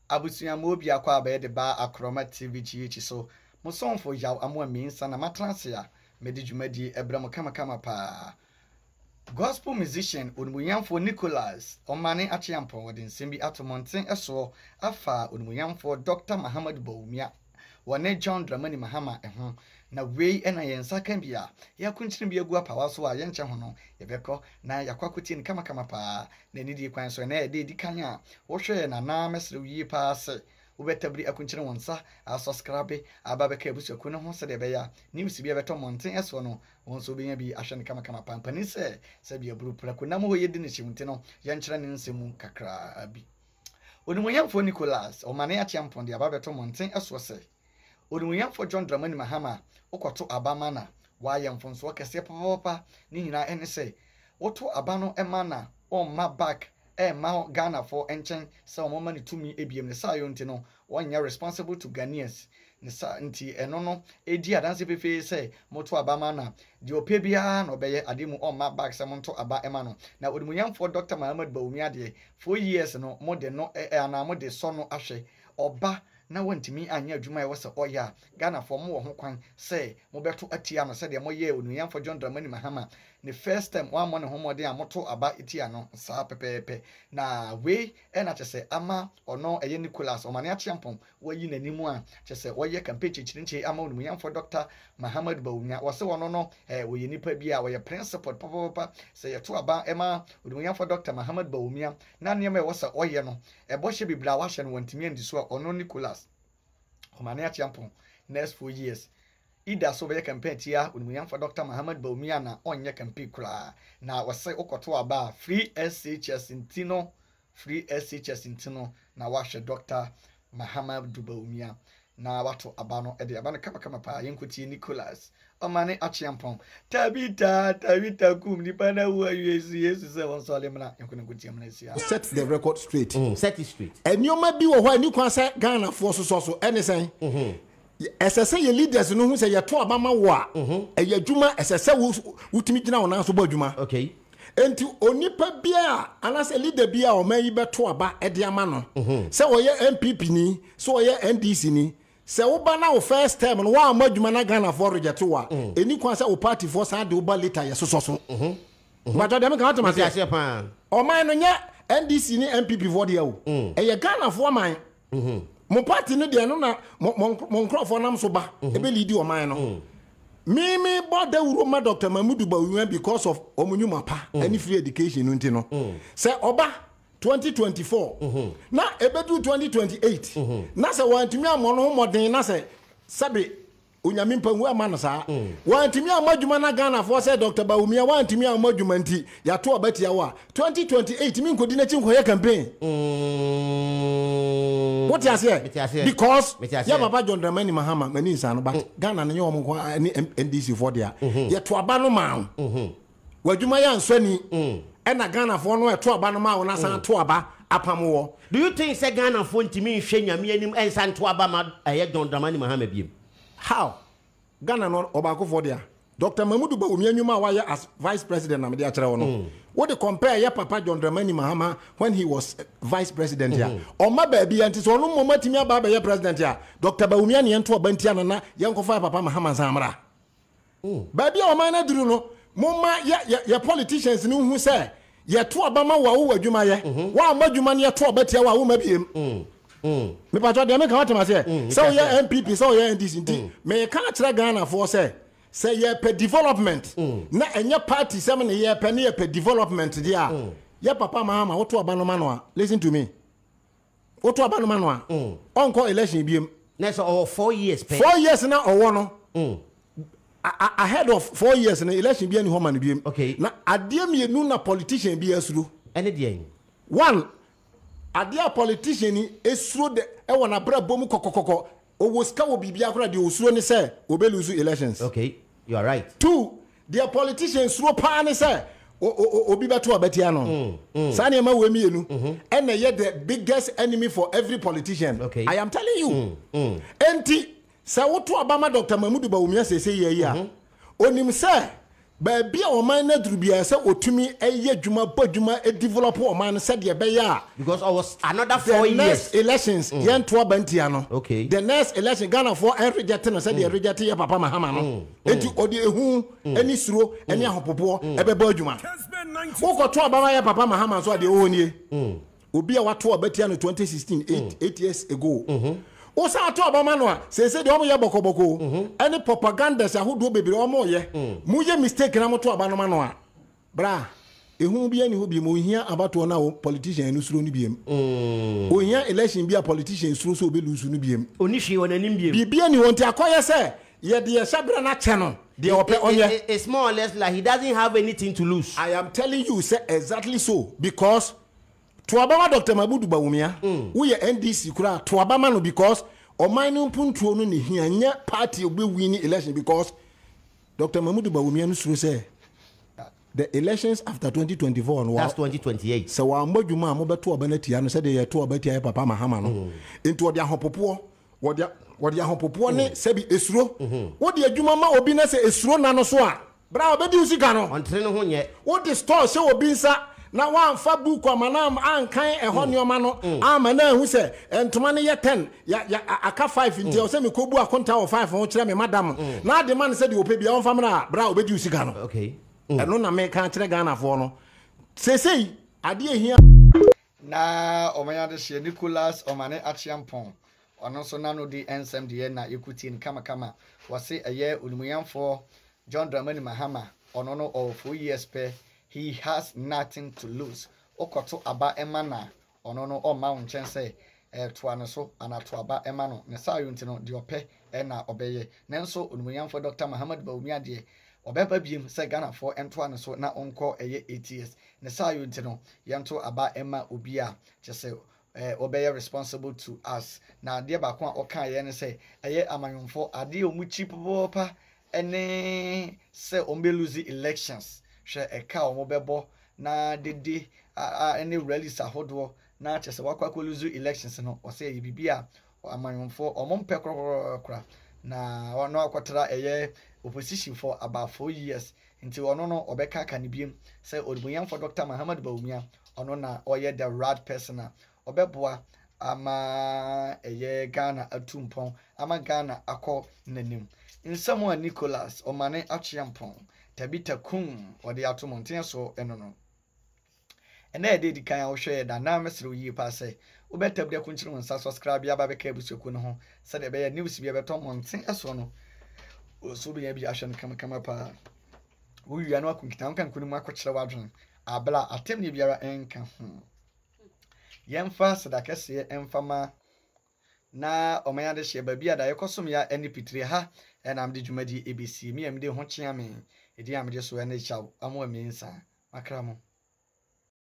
abusuya mo bi akwa ba de ba akroma TV GH so mo son for yaw amo aminsa na matranse ya medi dwumadi ebram kama pa gospel musician onumuyamfo Nicholas omane achiampo wodin simbi atomonten eso afa onumuyamfo Dr. Mahama Bawumia wane John Dramani Mahama eho na wei ena yensa kan bia yakunchiri bi egu apawa so a yenche ho no yebeko na yakwakotie ni kama pa na nidi kwan so na ede di kan a wo hwe na na mesre wi pa se ubetabri akunchiri wonsa a subscribe ababeka ebusuaku no ho se de be ya news bi ebeto monten eso no wonso be nya bi ahwe ni kama pa pani se bia buru prako na mo yedi ni chimte no yenkyere ni nsemu kakra bi onumuyamfo Nicholas omane achiampo de ababeto monten eso se onumuyamfo John Dramani Mahama okoto abama na wayamfonso kese papa ni nyina ene se woto abano emana on ma back ma Ghana for enchen se omoma ni tumi ebiem ne sayo nti no wonya responsible to Ghanaians ne sa nti eno no edi adanse pefe se moto abama na de ope bia na obeye ademu on ma back se monto aba ema no na onumuyamfo Dr. Mahama Bawumia de 4 years no mo de no ana mo de so no ahwe oba na wantimi anya adwuma ye wose oya Ghana for mo ho kwan say mo beto atia no se de mo ye onuyamfo John Dramani Mahama the first time one mo ne ho mode amoto aba itia no saa pepepe na we na chese ama ono eye Nicholas omane achiampom wayi nanimu a chese woye campaign chichirinche ama onuyamfo Dr. Mahama Bawumia wose wono no woye nipa bia woye principal papa say yeto aba ema onuyamfo Dr. Mahama Bawumia na niam e wose oye no bohye bibla wa hye no wantimi andiso a ono Nicholas omane achiampom next 4 years ida so be campaign tia onumuyamfo Dr. Mahama Bawumia na onye campaign kura na wase okoto aba free SHS intino na wahwe Dr. Mahama Bawumia na wato abano ede abano kama pa yenkuti Nicholas omane achiampon tabita kum ni pana wo yesu se won so lemna yenkuti amna sia set the record straight set it straight enyoma bi wo ho ani kwa se Ghana fo so ene sen SSA ye leaders no hu se ye to abama wo a eyadwuma SSA wutimi gina wona so badwuma okay enti onipa bia anase leader bia o man yi beto aba ede ama no se wo ye MPP ni so wo ye NDC ni se wo ba na wo first time no wa amadwuma na Ghana for reject wa eni kwa se wo party for sa de wo ba later ye so but dem ka to ase pa o man no nya NDC ni MPP for de wo ye Ghana for man mo party no de no na mo nkrofo nam so ba ebe lead o man no me boda uroma Dr. Mahama Bawumia because of omunyuma pa any free education nti no say oba 2024 na ebedu 2028 na say wantumi amono modern na say sabe onyame mpangu ama no saa wantumi amadwuma na Ghana for say Dr. Bawumia wantumi amadwuma nti ya to obatia wa 2028 mi nkodi na chi nkoye campaign what you say because ya baba John Dramani Mahama mani insano but Ghana na nyom ko NDC for there ya to aba no ma wadwuma ya nsani na Ghana for no to aba no ma na san to aba apamwo. Do you think say Ghana for ntimi hwe nyame anim ensan to aba ma John Dramani Mahama biem? How Ghana no obako for there Dr. Mahama Bawumia nyuma wa as vice president na me dia kire wono what they compare ya papa John Dramani Mahama when he was vice president ya o ma ba bia nti so no moma timi aba ba ya president ya Dr. Bawumia ne ento obantia na yenkofa papa Mahama Zamra ba bia o ma na duru no moma ya politicians ni hu say ye to obama wa wo adwuma ye wa amadwuma ne ye to obatia wa wo ma biem me pa de me ka watema say so ye MPP so ye NDC nti me ka kire Ghana for say ye pe development na enye party sem ne ye pe ne ye pe development dia ye papa Mahama wo to obano ma no a listen to me wo to obano ma no a onko election biem na so 4 years pe 4 years na owo no ahead of 4 years na election bia ni ho ma no biem okay na ade mienu na politician bia esuru ene de one ade a politician ni esuru de e wona bra bom kokokoko owo ska wo bibia akora de osuru ni say obeluzu elections okay you are right 2 their politicians suru pa ni say obi beto abetia no sane ma we mienu and ye the biggest enemy for every politician okay. I am telling you enti say wo to abama Dr. Mahama Bawumia say ye ya onim say Baby o man na drubia say otumi eye dwuma bodwuma e develop o man said ye be ya because I was another 4 years next elections yen to bantia no okay the next election Ghana for reject no said ye reject ye papa Mahama no enti odi ehu ani suro ani ahopopo e be ba dwuma wo ko to obama ye papa Mahama so de ohnie obi a wato obatia no 2016 8 years ago o sa to obama no a say de omo ye bokoboko any propaganda say ahodo bebere omo ye mu ye mistake na mo to obama no a bra ehu bi ani ho bi mo hia abato na politician no suro no biem o hia election bi a politician suro so be lose no biem oni hwe wonanim biem bi ani wonti akoye say ye de sabra na che no de ope onye it's more or less like he doesn't have anything to lose. I am telling you say exactly so because to Obama Dr. Mabudu Bawumia we NDC kura to Obama no because o man no puntuo no ne hianya party obe win election because Dr. Mabudu Bawumia no sure say the elections after 2024 no that's 2028 so wa mbadwuma mo beto obanati ano say de to obatia papa Mahama no into odi ahopopo wodi ahopopo ne sebi esuro wodi adwuma ma obi na say esuro na no so a bra obedi usika no ontre no ho nye wodi store say obi nsa na wan fa book amanam ankan ehọ nioma no amana hu se entoma ne ye 10 ya aka 5 nti o se me kobu akonta o 5 ho kire me madam na de man se de ope bia on famra bra obedi usika no okay eno na me kan kire Ghana fo no sesei ade ehia na omanya de hye Nicholas omane achiampon ono so na no di ensem de na ekuti ni kama wase eye onumuyamfo John Dramani Mahama ono no of 4 years pe he has nothing to lose. Okoto aba emana ono no o ma won say to ano so anato aba emano ne sa yunti no de ope na obeye nenso onumuyamfo Dr. Muhammad Bawumia de obeba biem say Ghana for ento ano so na onko eye 8 years ne sa yunti no yento aba ema obi a say obeye responsible to us na de ba ko okan ye ne say eye amanyomfo ade omuchi popa ene say ombe lose elections hwe eka omobebo na dede any release ahodo na chese wakwa lose elections no o say bibia amanyomfo omompe krokra na ono akwatra eye opposition for about 4 years until ono no obeka kanibiem say odumuyamfo Dr. Muhammad Bawumia ono na oye the right person obeboa ama eye Ghana atumpon ama Ghana akọ nanim insamo Nicholas omane achiampon tabita kum odi atomonten so eno no ena e dedi kan ahwe da na mesre yi pa se obetabde kunchiri wonsa subscribe ya ba be ka busuku no ho se de be ya news bi beto monten eso no so bi ya bi ahwe no kama pa wo wi anu akunkita kan kunu akokire wadwen abla atem ne biara enka yemfa sadakese emfama na omanya de hye ba bia da yekosom ya NP3 ha na amde dwumadi ABC mi amde ho kyeame edi amde so na chaw amo aminsa makramo